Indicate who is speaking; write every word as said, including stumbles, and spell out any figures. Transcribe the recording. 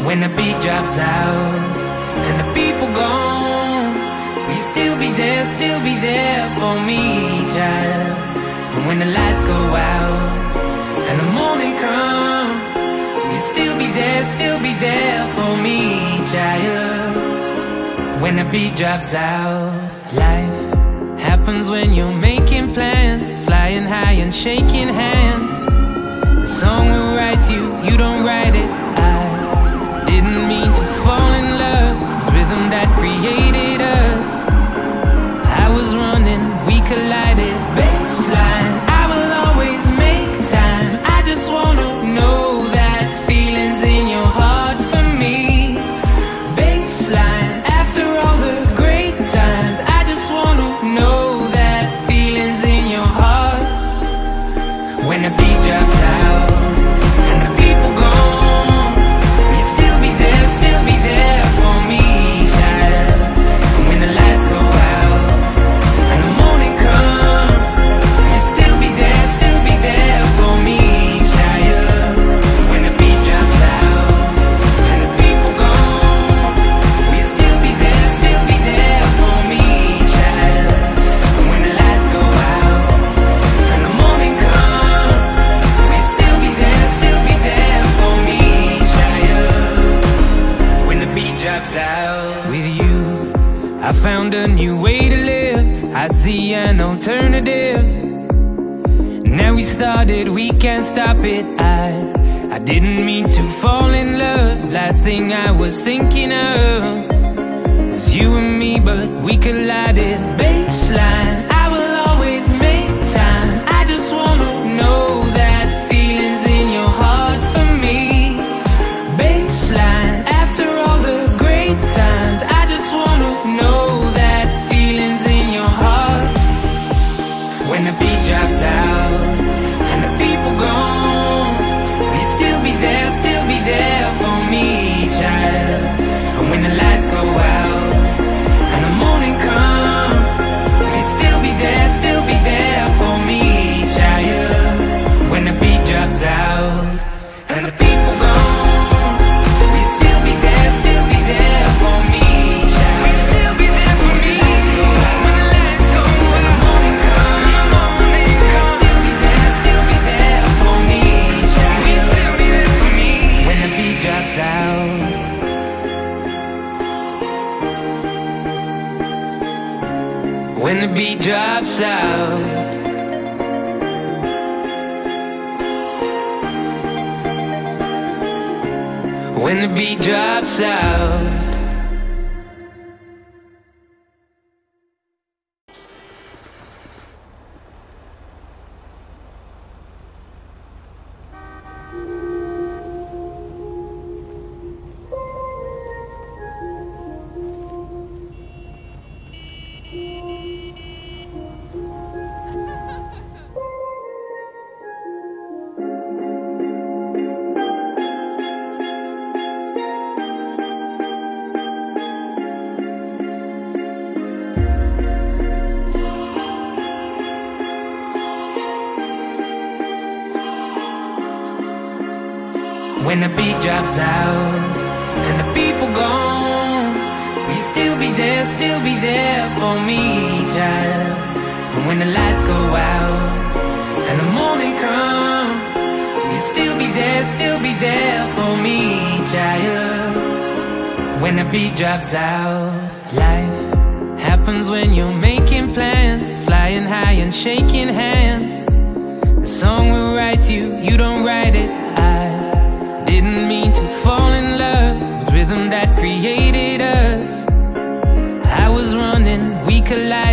Speaker 1: When the beat drops out and the people gone, will you still be there, still be there for me, child? And when the lights go out and the morning comes, will you still be there, still be there for me, child? When the beat drops out. Life happens when you're making plans, flying high and shaking hands. The song will write you, you don't write it. I didn't mean to fall in love. It's rhythm that created us. I was running, we collided. Baseline, I will always make time. I just wanna know that feeling's in your heart for me. Baseline, after all the great times, I just wanna know that feeling's in your heart. When the beat drops out and the people gone, will you still be there, still be there for me, child? And when the lights go out and the morning comes, will you still be there, still be there for me, child? When the beat drops out and the people gone, will you still be there, still be there for me, child? And when the lights go out and the morning comes, will you still be there, still be there for me, child? When the beat drops out. With you, I found a new way to live. I see an alternative. Now we started, we can't stop it. I, I didn't mean to fall in love. Last thing I was thinking of was you and me, but we collided. Baseline, I will always make time. I just wanna know that feeling's in your heart for me. Baseline, after all the great times, I just wanna know that feeling's in your heart. When the beat drops out and the people gone, will you still be there, still be there for me, child? And when the lights go out and the morning comes, will you still be there, still be there for me, child? When the beat drops out and the people gone, will you still be there, still be there for me, child? Will you still be there for me? When the lights go out, when the morning comes, will you still be there, still be there for me, child? Will you still be there for me? When the beat drops out. When the beat drops out. When the beat drops out. When the beat drops out and the people gone, will you still be there, still be there for me, child? And when the lights go out and the morning comes, will you still be there, still be there for me, child? When the beat drops out. Life happens when you're making plans, flying high and shaking hands. The song will write you, you don't write it. I didn't mean to fall in love. It's rhythm that created us. I was running, we collided.